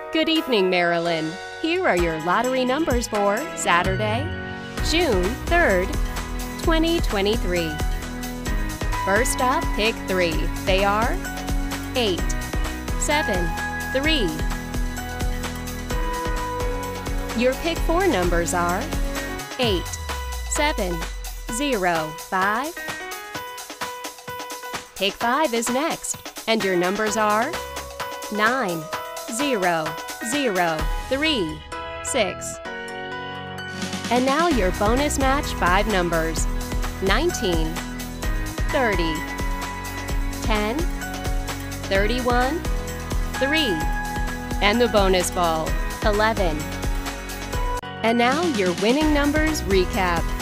Good evening, Maryland. Here are your lottery numbers for Saturday, June 3rd, 2023. First up, pick 3. They are 8, 7, 3. Your pick 4 numbers are 8, 7, 0, 5. Pick 5 is next, and your numbers are 9, 0, 0, 3, 6. And now your bonus match 5 numbers: 19, 30, 10, 31, 3, and the bonus ball, 11. And now your winning numbers recap.